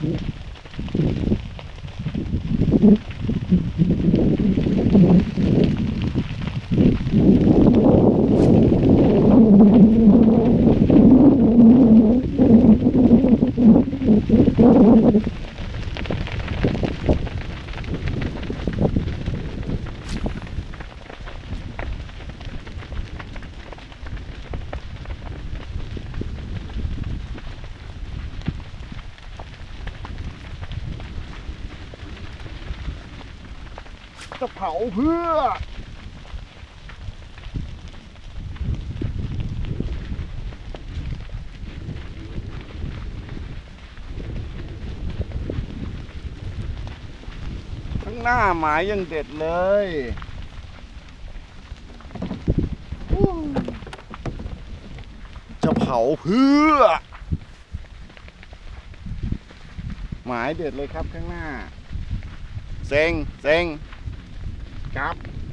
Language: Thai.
จะเผาเพื่อข้างหน้าหมายยังเด็ดเลยจะเผาเพื่อหมายเด็ดเลยครับข้างหน้าเซ็งครับ